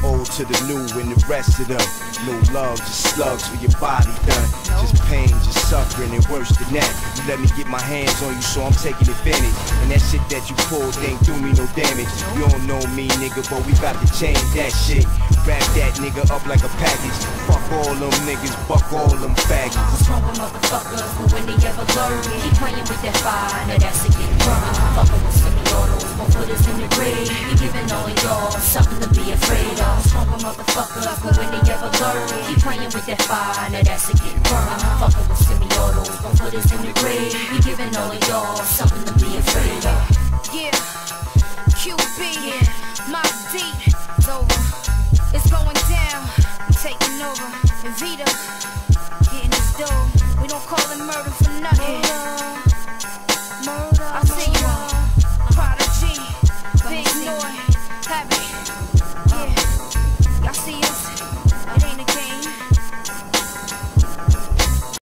old to the new and the rest of them. No love, just slugs for your body done. Just pain, just suffering, and worse than that, you let me get my hands on you, so I'm taking advantage. And that shit that you pulled ain't do me no damage. You don't know me, nigga, but we got to change that shit. Wrap that nigga up like a package. Fuck all them niggas, buck all them faggots. What's wrong with motherfuckers, but when they ever learn, keep playing with that fire, now that's a get burned. Fucking with semi-autos, won't put us in the grave. We giving all of y'all something to be afraid of. What's wrong with motherfuckers, but when they ever learn, keep playing with that fire, now that's a get burned. Fucking with semi-autos, won't put us in the grave. We giving all of y'all something to be afraid of. Yeah, QB, yeah. My D,